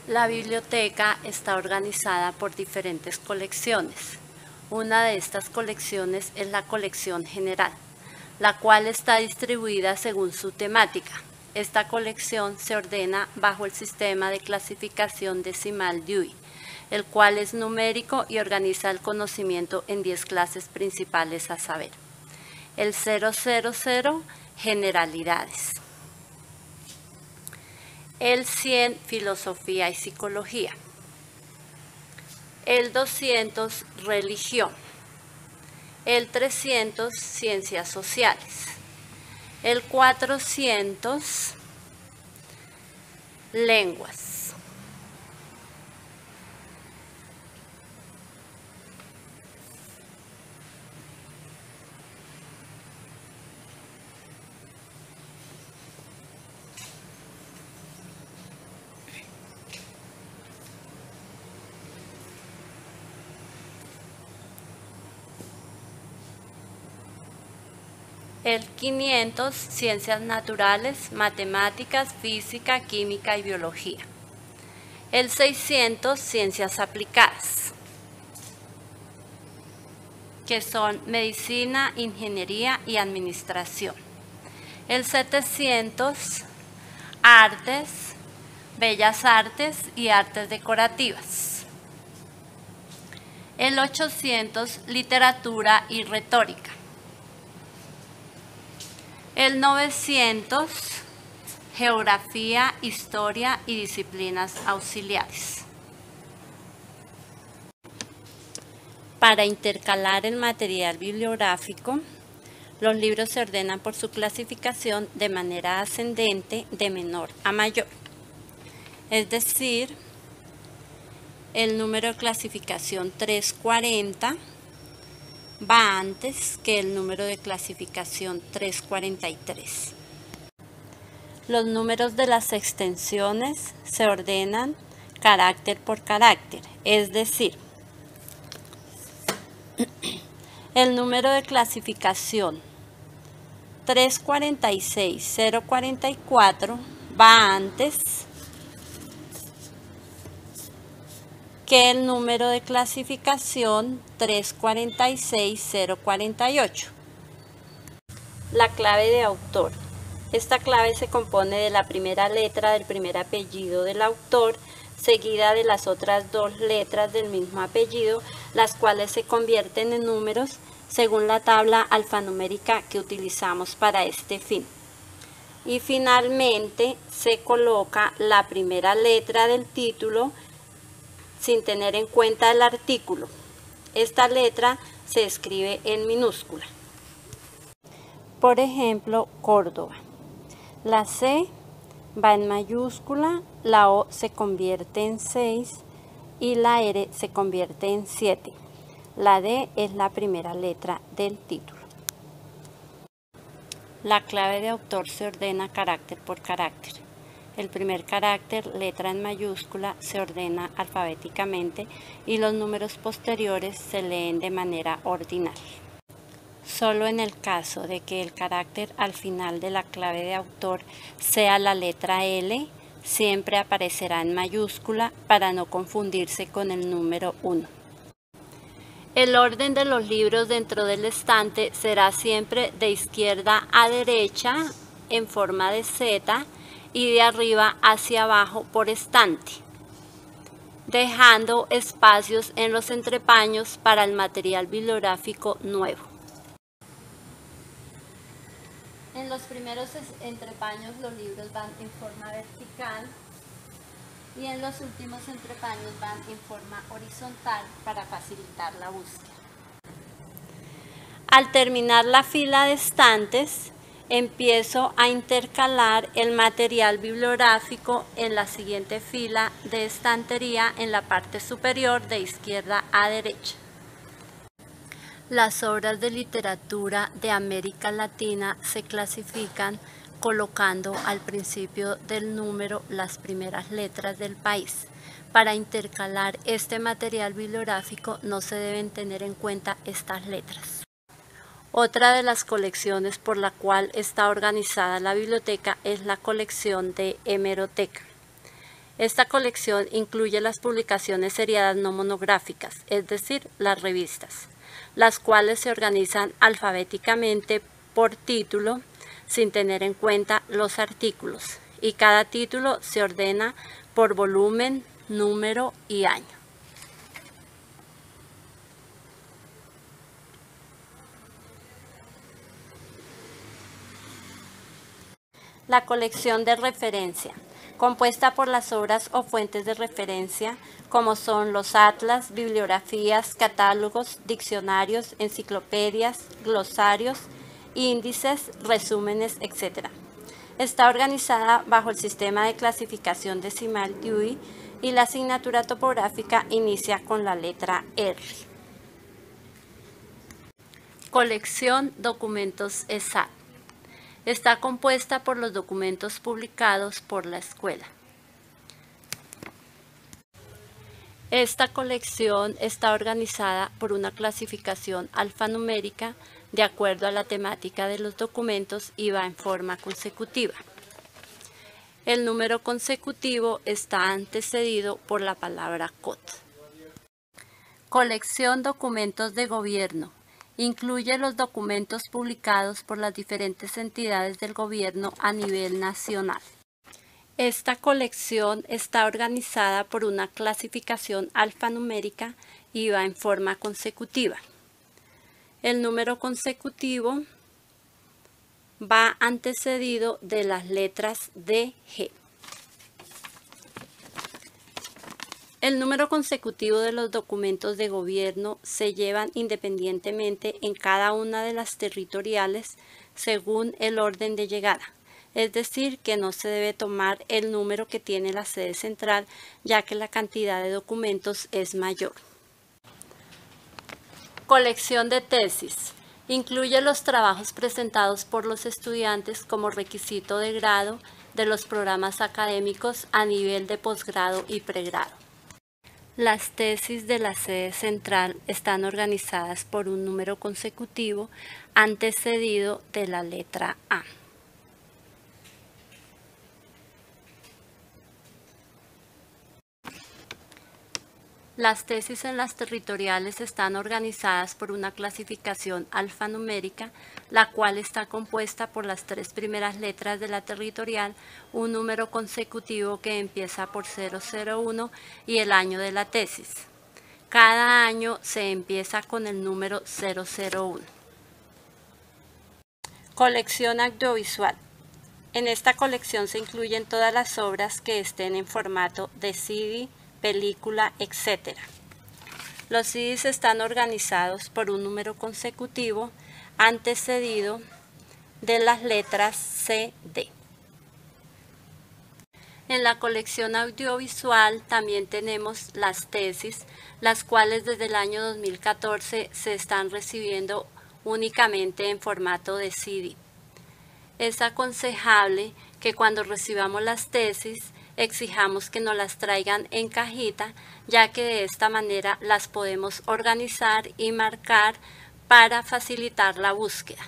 La biblioteca está organizada por diferentes colecciones. Una de estas colecciones es la colección general, la cual está distribuida según su temática. Esta colección se ordena bajo el sistema de clasificación decimal Dewey, el cual es numérico y organiza el conocimiento en 10 clases principales a saber. El 000, generalidades. El 100, filosofía y psicología. El 200, religión. El 300, ciencias sociales. El 400, lenguas. El 500, ciencias naturales, matemáticas, física, química y biología. El 600, ciencias aplicadas, que son medicina, ingeniería y administración. El 700, artes, bellas artes y artes decorativas. El 800, literatura y retórica. El 900, geografía, historia y disciplinas auxiliares. Para intercalar el material bibliográfico, los libros se ordenan por su clasificación de manera ascendente de menor a mayor. Es decir, el número de clasificación 340 va antes que el número de clasificación 343. Los números de las extensiones se ordenan carácter por carácter, es decir, el número de clasificación 346.044 va antes que el número de clasificación 346.048. La clave de autor. Esta clave se compone de la primera letra del primer apellido del autor, seguida de las otras dos letras del mismo apellido, las cuales se convierten en números según la tabla alfanumérica que utilizamos para este fin. Y finalmente se coloca la primera letra del título sin tener en cuenta el artículo. Esta letra se escribe en minúscula. Por ejemplo, Córdoba. La C va en mayúscula, la O se convierte en 6 y la R se convierte en 7. La D es la primera letra del título. La clave de autor se ordena carácter por carácter. El primer carácter, letra en mayúscula, se ordena alfabéticamente y los números posteriores se leen de manera ordinal. Solo en el caso de que el carácter al final de la clave de autor sea la letra L, siempre aparecerá en mayúscula para no confundirse con el número 1. El orden de los libros dentro del estante será siempre de izquierda a derecha en forma de Z y de arriba hacia abajo por estante, dejando espacios en los entrepaños para el material bibliográfico nuevo. En los primeros entrepaños los libros van en forma vertical y en los últimos entrepaños van en forma horizontal para facilitar la búsqueda. Al terminar la fila de estantes, empiezo a intercalar el material bibliográfico en la siguiente fila de estantería en la parte superior de izquierda a derecha. Las obras de literatura de América Latina se clasifican colocando al principio del número las primeras letras del país. Para intercalar este material bibliográfico no se deben tener en cuenta estas letras. Otra de las colecciones por la cual está organizada la biblioteca es la colección de hemeroteca. Esta colección incluye las publicaciones seriadas no monográficas, es decir, las revistas, las cuales se organizan alfabéticamente por título sin tener en cuenta los artículos, y cada título se ordena por volumen, número y año. La colección de referencia, compuesta por las obras o fuentes de referencia, como son los atlas, bibliografías, catálogos, diccionarios, enciclopedias, glosarios, índices, resúmenes, etc. Está organizada bajo el sistema de clasificación decimal Dewey y la asignatura topográfica inicia con la letra R. Colección Documentos ESAT. Está compuesta por los documentos publicados por la escuela. Esta colección está organizada por una clasificación alfanumérica de acuerdo a la temática de los documentos y va en forma consecutiva. El número consecutivo está antecedido por la palabra COT. Colección Documentos de Gobierno. Incluye los documentos publicados por las diferentes entidades del gobierno a nivel nacional. Esta colección está organizada por una clasificación alfanumérica y va en forma consecutiva. El número consecutivo va antecedido de las letras D, G. El número consecutivo de los documentos de gobierno se llevan independientemente en cada una de las territoriales según el orden de llegada, es decir, que no se debe tomar el número que tiene la sede central, ya que la cantidad de documentos es mayor. Colección de tesis. Incluye los trabajos presentados por los estudiantes como requisito de grado de los programas académicos a nivel de posgrado y pregrado. Las tesis de la sede central están organizadas por un número consecutivo antecedido de la letra A. Las tesis en las territoriales están organizadas por una clasificación alfanumérica, la cual está compuesta por las 3 primeras letras de la territorial, un número consecutivo que empieza por 001 y el año de la tesis. Cada año se empieza con el número 001. Colección audiovisual. En esta colección se incluyen todas las obras que estén en formato de CD, película, etc. Los CDs están organizados por un número consecutivo antecedido de las letras C, D. En la colección audiovisual también tenemos las tesis, las cuales desde el año 2014 se están recibiendo únicamente en formato de CD. Es aconsejable que cuando recibamos las tesis exijamos que nos las traigan en cajita, ya que de esta manera las podemos organizar y marcar para facilitar la búsqueda.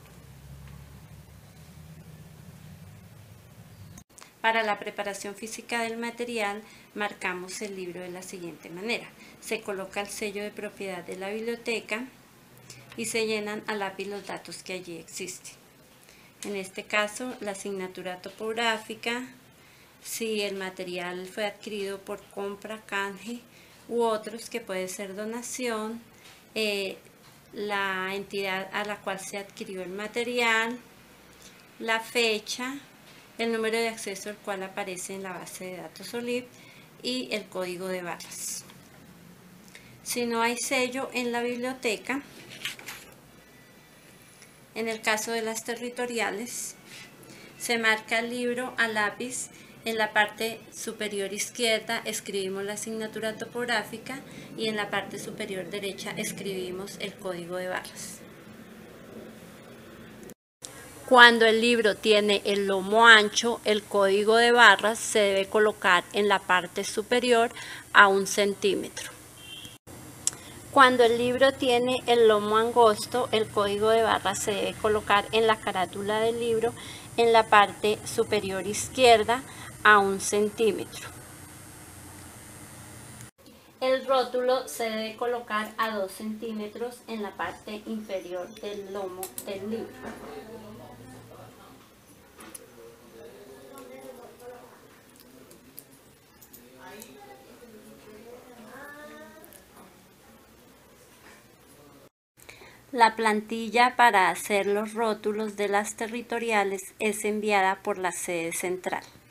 Para la preparación física del material, marcamos el libro de la siguiente manera. Se coloca el sello de propiedad de la biblioteca y se llenan a lápiz los datos que allí existen. En este caso, la asignatura topográfica, si el material fue adquirido por compra, canje u otros que puede ser donación, la entidad a la cual se adquirió el material, la fecha, el número de acceso al cual aparece en la base de datos OLIP y el código de barras. Si no hay sello en la biblioteca, en el caso de las territoriales, se marca el libro a lápiz. En la parte superior izquierda escribimos la asignatura topográfica y en la parte superior derecha escribimos el código de barras. Cuando el libro tiene el lomo ancho, el código de barras se debe colocar en la parte superior a 1 centímetro. Cuando el libro tiene el lomo angosto, el código de barras se debe colocar en la carátula del libro en la parte superior izquierda a 1 centímetro. El rótulo se debe colocar a 2 centímetros en la parte inferior del lomo del libro. La plantilla para hacer los rótulos de las territoriales es enviada por la sede central.